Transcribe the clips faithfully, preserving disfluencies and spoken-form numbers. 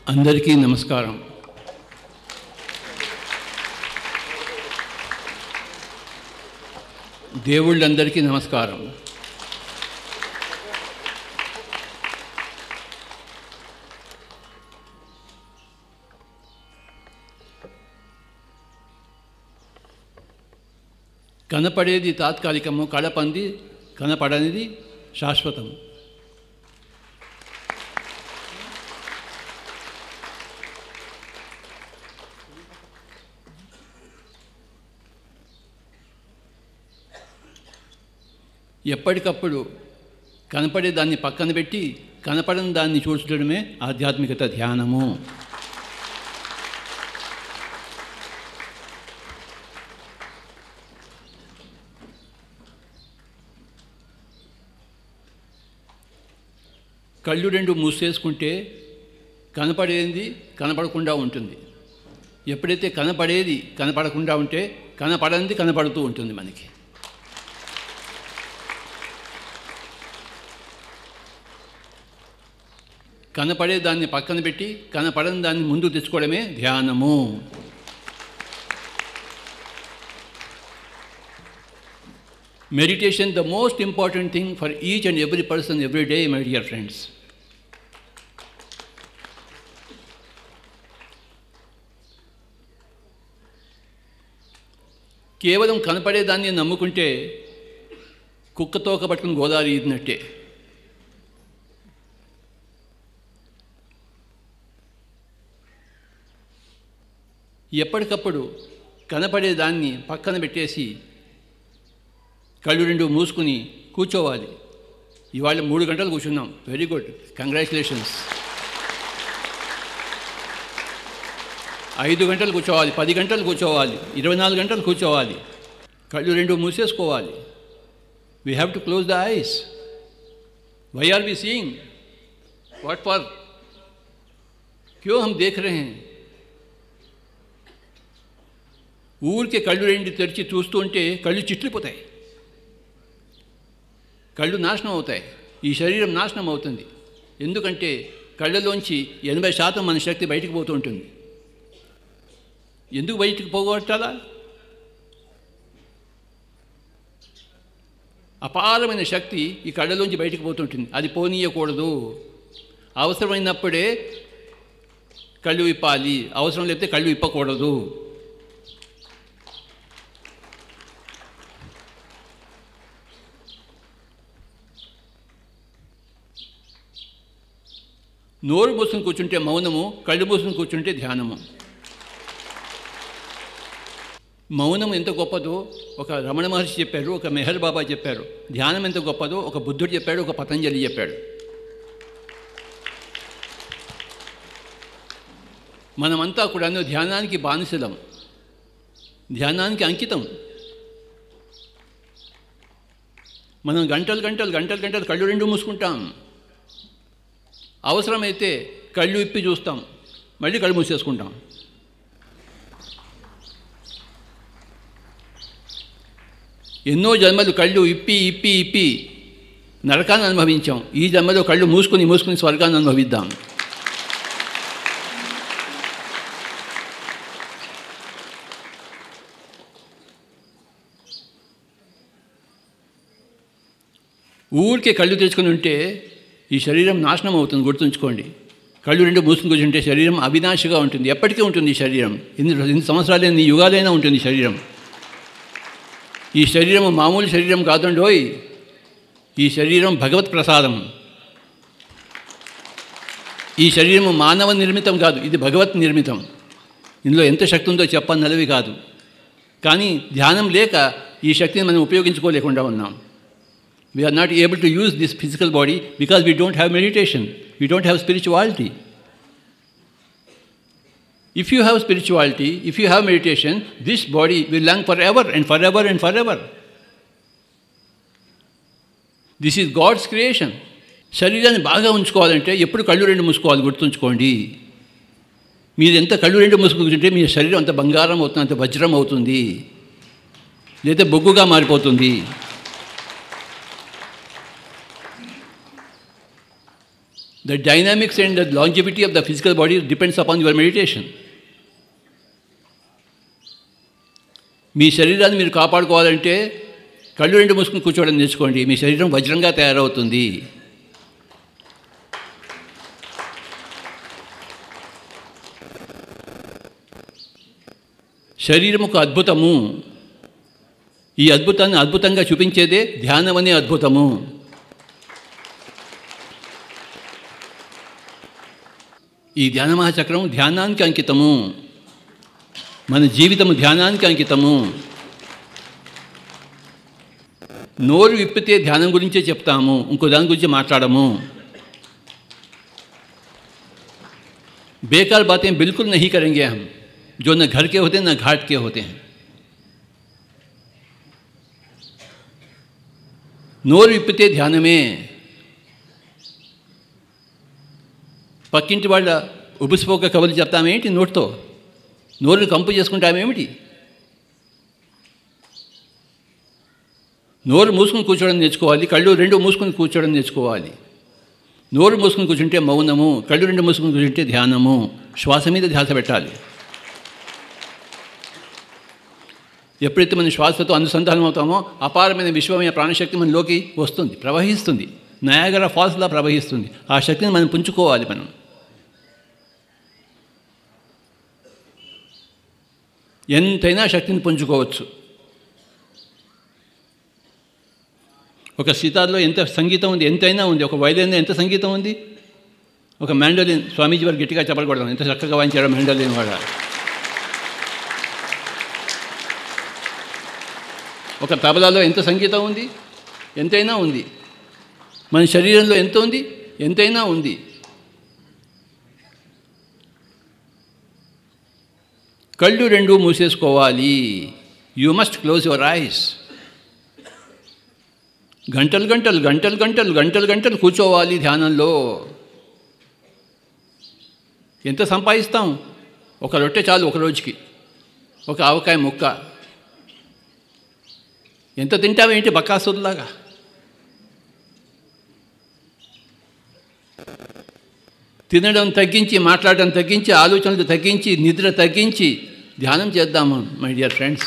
అందరికీ నమస్కారం. దేవుళ్ళందరికీ నమస్కారం. కనపడేది తాత్కాలికము, కళపంది కనపడనిది శాశ్వతము. ఎప్పటికప్పుడు కనపడే దాన్ని పక్కన పెట్టి కనపడని దాన్ని చూడడమే ఆధ్యాత్మికత, ధ్యానము. కళ్ళు రెండు మూసేసుకుంటే కనపడేది కనపడకుండా ఉంటుంది. ఎప్పుడైతే కనపడేది కనపడకుండా ఉంటే కనపడనిది కనపడుతూ ఉంటుంది మనకి. కనపడే దాన్ని పక్కన పెట్టి కనపడని దాన్ని ముందు తెచ్చుకోవడమే ధ్యానము. Meditation, the most important thing for each and every person every day, my dear friends. కేవలం కనపడేదాన్ని నమ్ముకుంటే కుక్కతోక పట్టుకుని గోదావరి ఈదినట్టే. ఎప్పటికప్పుడు కనపడేదాన్ని పక్కన పెట్టేసి కళ్ళు రెండు మూసుకుని కూర్చోవాలి. ఇవాళ మూడు గంటలు కూర్చున్నాం. Very good, congratulations. ఐదు గంటలు కూర్చోవాలి, పది గంటలు కూర్చోవాలి, ఇరవై నాలుగు గంటలు కూర్చోవాలి. కళ్ళు రెండు మూసేసుకోవాలి. We have to close the eyes. Why are we seeing? What for? క్యో హమ్ దేఖ్ రహే హై? ఊరికే కళ్ళు రెండు తెరిచి చూస్తూ ఉంటే కళ్ళు చిట్లిపోతాయి, కళ్ళు నాశనం అవుతాయి, ఈ శరీరం నాశనం అవుతుంది. ఎందుకంటే కళ్ళలోంచి ఎనభై శాతం మన శక్తి బయటికి పోతూ ఉంటుంది. ఎందుకు బయటికి పోగొట్టాలా? అపారమైన శక్తి ఈ కళ్ళలోంచి బయటికి పోతుంటుంది. అది పోనీయకూడదు. అవసరమైనప్పుడే కళ్ళు విప్పాలి, అవసరం లేకపోతే కళ్ళు విప్పకూడదు. నోరు మూసుకుని కూర్చుంటే మౌనము, కళ్ళు మూసుకుని కూర్చుంటే ధ్యానము. మౌనం ఎంత గొప్పదో ఒక రమణ మహర్షి చెప్పారు, ఒక మెహర్ బాబా చెప్పారు. ధ్యానం ఎంత గొప్పదో ఒక బుద్ధుడు చెప్పాడు, ఒక పతంజలి చెప్పాడు. మనమంతా కూడా ధ్యానానికి బానిసలం, ధ్యానానికి అంకితం. మనం గంటలు గంటలు గంటలు గంటలు కళ్ళు రెండు మూసుకుంటాం. అవసరమైతే కళ్ళు ఇప్పి చూస్తాం, మళ్ళీ కళ్ళు మూసేసుకుంటాం. ఎన్నో జన్మలు కళ్ళు ఇప్పి ఇప్పి ఇప్పి నరకాన్ని అనుభవించాం. ఈ జన్మలో కళ్ళు మూసుకుని మూసుకుని స్వర్గాన్ని అనుభవిద్దాం. ఊరికే కళ్ళు తెచ్చుకొని ఉంటే ఈ శరీరం నాశనం అవుతుంది, గుర్తుంచుకోండి. కళ్ళు రెండు మూసుకుని కూర్చుంటే శరీరం అవినాశిగా ఉంటుంది, ఎప్పటికీ ఉంటుంది. ఈ శరీరం ఎన్ని ఎన్ని సంవత్సరాలు, ఎన్ని యుగాలైనా ఉంటుంది ఈ శరీరం. ఈ శరీరం మామూలు శరీరం కాదండోయ్. ఈ శరీరం భగవత్ ప్రసాదం. ఈ శరీరం మానవ నిర్మితం కాదు, ఇది భగవత్ నిర్మితం. ఇందులో ఎంత శక్తి ఉందో చెప్పన్నది కాదు. కానీ ధ్యానం లేక ఈ శక్తిని మనం ఉపయోగించుకోలేకుండా ఉన్నాం. We are not able to use this physical body because we don't have meditation. We don't have spirituality. If you have spirituality, if you have meditation, this body will long forever and forever and forever. This is God's creation. శరీరాన్ని బాగా ఉంచుకోవాలంటే ఎప్పుడు కళ్ళు రెండు మూసుకోవాలి, గుర్తుంచుకోండి. మీరు ఎంత కళ్ళు రెండు మూసుకుంటే మీ శరీరం అంత బంగారం అవుతుంది, అంత వజ్రం అవుతుంది, లేదా బొగ్గుగా మారిపోతుంది. The dynamics and the longevity of the physical body depends upon your meditation. మీ శరీరాన్ని మీరు కాపాడుకోవాలంటే కళ్ళు రెండు మూసుకుని కూర్చోవడం నేర్చుకోండి. మీ శరీరం వజ్రంగా తయారవుతుంది. శరీరం ఒక అద్భుతము. ఈ అద్భుతాన్ని అద్భుతంగా చూపించేదే ధ్యానం అనే అద్భుతము. ఈ ధ్యాన మహాచక్రం ధ్యానానికి అంకితము. మన జీవితము ధ్యానానికి అంకితము. నోరు విప్పితే ధ్యానం గురించే చెప్తాము, ఇంకో దాని గురించి మాట్లాడము. बेकार बातें बिल्कुल नहीं करेंगे हम, जो न घर के होते हैं न घाट के होते हैं. నోరు విప్పితే ధ్యానమే. పక్కింటి వాళ్ళ ఉబుసిపోక కబుర్లు చెప్తామేంటి నోటితో? నోరుని కంపు చేసుకుంటామేమిటి? నోరు మూసుకుని కూర్చోవడం నేర్చుకోవాలి. కళ్ళు రెండు మూసుకుని కూర్చోవడం నేర్చుకోవాలి. నోరు మూసుకుని కూర్చుంటే మౌనము, కళ్ళు రెండు మూసుకుని కూర్చుంటే ధ్యానము. శ్వాస మీద ధ్యాస పెట్టాలి. ఎప్పుడైతే మనం శ్వాసతో అనుసంధానం అవుతామో అపారమైన విశ్వమైన ప్రాణశక్తి మనలోకి వస్తుంది, ప్రవహిస్తుంది. నయాగరా ఫాల్స్లా ప్రవహిస్తుంది. ఆ శక్తిని మనం పుంజుకోవాలి. మనం ఎంతైనా శక్తిని పుంజుకోవచ్చు. ఒక సితార్లో ఎంత సంగీతం ఉంది, ఎంతైనా ఉంది. ఒక వైలిన్లో ఎంత సంగీతం ఉంది. ఒక మ్యాండోలిన్, స్వామీజీ వారు గట్టిగా చెప్పకూడదు, ఎంత చక్కగా వాయించాడో మ్యాండోలిన్ వాడు. ఒక తబలాలో ఎంత సంగీతం ఉంది, ఎంతైనా ఉంది. మన శరీరంలో ఎంత ఉంది, ఎంతైనా ఉంది. కళ్ళు రెండు మూసేసుకోవాలి. You must close your eyes. గంటలు గంటలు గంటలు గంటలు గంటలు గంటలు కూర్చోవాలి ధ్యానంలో. ఎంత సంపాదిస్తాం? ఒక రొట్టె చాలు ఒక రోజుకి, ఒక ఆవకాయ ముక్క. ఎంత తింటావేంటి బక్కాసులాగా? తినడం తగ్గించి, మాట్లాడడం తగ్గించి, ఆలోచనలు తగ్గించి, నిద్ర తగ్గించి ధ్యానం చేద్దాము మై డియర్ ఫ్రెండ్స్.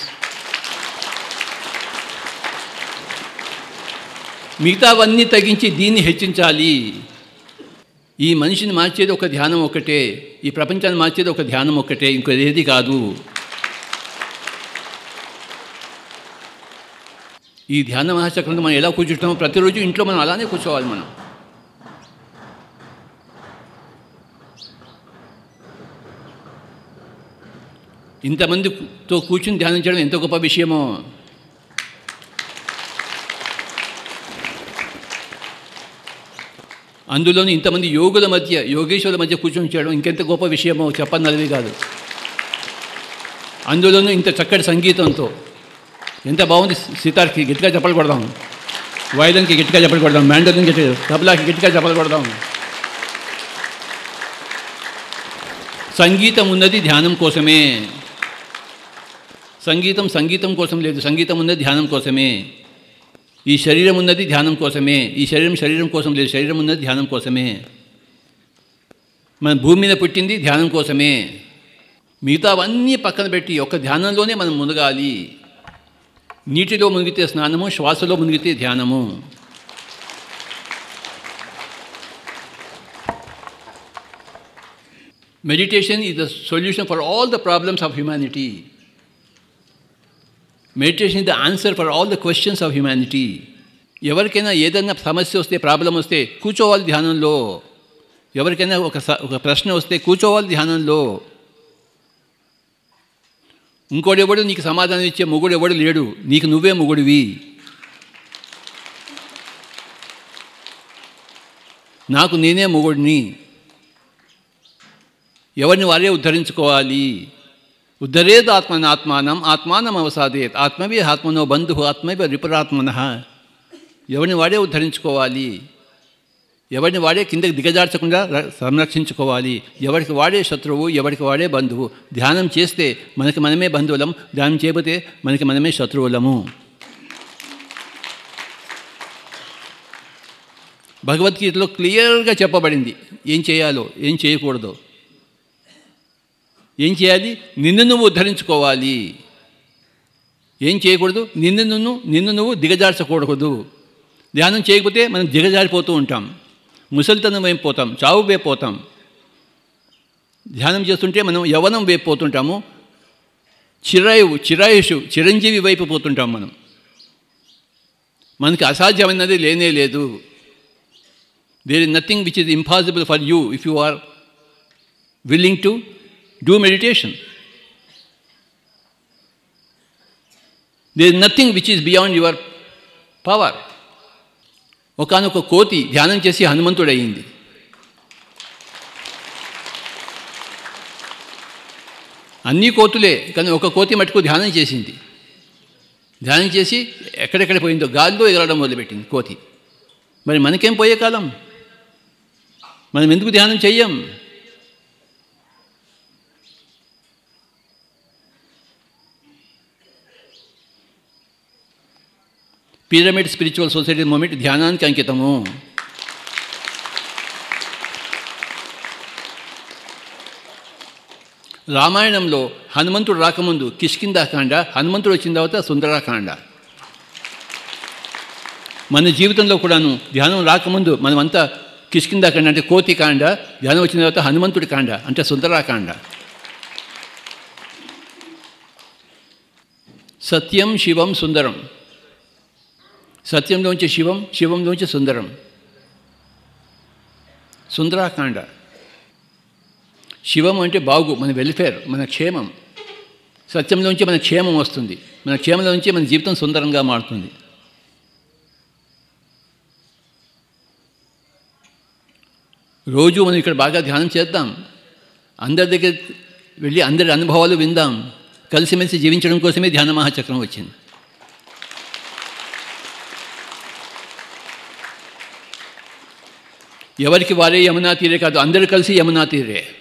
మిగతావన్నీ తగ్గించి దీన్ని హెచ్చించాలి. ఈ మనిషిని మార్చేది ఒక ధ్యానం ఒక్కటే. ఈ ప్రపంచాన్ని మార్చేది ఒక ధ్యానం ఒక్కటే, ఇంకోదేది కాదు. ఈ ధ్యాన మహాచక్రంలో మనం ఎలా కూర్చుంటామో ప్రతిరోజు ఇంట్లో మనం అలానే కూర్చోవాలి. మనం ఇంతమందితో కూర్చుని ధ్యానం చేయడం ఎంత గొప్ప విషయమో. అందులోని ఇంతమంది యోగుల మధ్య, యోగేశ్వరుల మధ్య కూర్చొని చేయడం ఇంకెంత గొప్ప విషయమో చెప్పన్నది కాదు. అందులోనూ ఇంత చక్కటి సంగీతంతో ఎంత బాగుంది. సితార్కి గట్టిగా చెప్పలు కొడదాం, వైలన్కి గట్టిగా చెప్పలు కొడదాం, మ్యాండోలిన్ గట్టిగా, తబలాకి గట్టిగా చెప్పలు కొడదాం. సంగీతం ఉన్నది ధ్యానం కోసమే. సంగీతం సంగీతం కోసం లేదు, సంగీతం ఉన్నది ధ్యానం కోసమే. ఈ శరీరం ఉన్నది ధ్యానం కోసమే. ఈ శరీరం శరీరం కోసం లేదు, శరీరం ఉన్నది ధ్యానం కోసమే. మన భూమి మీద పుట్టింది ధ్యానం కోసమే. మిగతావన్నీ పక్కన పెట్టి ఒక ధ్యానంలోనే మనం మునగాలి. నీటిలో మునిగితే స్నానము, శ్వాసలో మునిగితే ధ్యానము. Meditation is the solution for all the problems of humanity. Meditation is the answer for all the questions of humanity. ఎవరికైనా ఏదైనా సమస్య వస్తే, ప్రాబ్లం వస్తే కూర్చోవాలి ధ్యానంలో. ఎవరికైనా ఒక ఒక ప్రశ్న వస్తే కూర్చోవాలి ధ్యానంలో. ఇంకోడెవడు నీకు సమాధానం ఇచ్చే మొగుడు ఎవడు లేడు, నీకు నువ్వే మొగుడివి. నాకు నేనే మొగుడిని. ఎవరిని వారే ఉద్ధరించుకోవాలి. ఉద్ధరేద్ ఆత్మన ఆత్మానం ఆత్మానం అవసాదేత్ ఆత్మవే ఆత్మనో బంధు ఆత్మవే రిపురాత్మన. ఎవరిని వాడే ఉద్ధరించుకోవాలి. ఎవరిని వాడే కిందకి దిగజార్చకుండా సంరక్షించుకోవాలి. ఎవరికి వాడే శత్రువు, ఎవరికి వాడే బంధువు. ధ్యానం చేస్తే మనకి మనమే బంధువులం, ధ్యానం చేయబోతే మనకి మనమే శత్రువులము. భగవద్గీతలో క్లియర్గా చెప్పబడింది ఏం చేయాలో ఏం చేయకూడదో. ఏం చేయాలి? నిన్ను నువ్వు ఉద్ధరించుకోవాలి. ఏం చేయకూడదు? నిన్ను నువ్వు నిన్ను నువ్వు దిగజార్చకూడదు. ధ్యానం చేయకపోతే మనం దిగజారిపోతూ ఉంటాం, ముసలితనం వైపు పోతాం, చావు వైపు పోతాం. ధ్యానం చేస్తుంటే మనం యవ్వనం వైపు పోతుంటాము, చిరాయువు చిరాయుషు చిరంజీవి వైపు పోతుంటాం. మనం మనకి అసాధ్యమైనది లేనే లేదు. There is nothing which is impossible for you if you are willing to do meditation. There is nothing which is beyond your power. ఒకానొక కోతి ధ్యానం చేసి హనుమంతుడయింది. అన్నీ కోతులే, కానీ ఒక కోతి మటుకు ధ్యానం చేసింది. ధ్యానం చేసి ఎక్కడెక్కడ పోయిందో గాలిలో ఎగరడం మొదలుపెట్టింది కోతి. మరి మనకేం పోయే కాలం? మనం ఎందుకు ధ్యానం చెయ్యం? పిరమిడ్ స్పిరిచువల్ సొసైటీ మూమెంట్ ధ్యానానికి అంకితము. రామాయణంలో హనుమంతుడు రాకముందు కిష్కింధాకాండ, హనుమంతుడు వచ్చిన తర్వాత సుందరాకాండ. మన జీవితంలో కూడాను ధ్యానం రాకముందు మనమంతా కిష్కింధాకాండ అంటే కోతికాండ, ధ్యానం వచ్చిన తర్వాత హనుమంతుడి కాండ అంటే సుందరాకాండ. సత్యం శివం సుందరం. సత్యంలోంచి శివం, శివంలోంచి సుందరం. సుందరాకాండ. శివం అంటే బాగు, మన వెల్ఫేర్, మన క్షేమం. సత్యంలోంచి మన క్షేమం వస్తుంది, మన క్షేమంలోంచి మన జీవితం సుందరంగా మారుతుంది. రోజు మనం ఇక్కడ బాగా ధ్యానం చేద్దాం, అందరి దగ్గర వెళ్ళి అందరి అనుభవాలు విందాం. కలిసిమెలిసి జీవించడం కోసమే ధ్యాన మహాచక్రం వచ్చింది. ఎవరికి వారే యమునా తీరే కాదు, అందరూ కలిసి యమునా తీరే.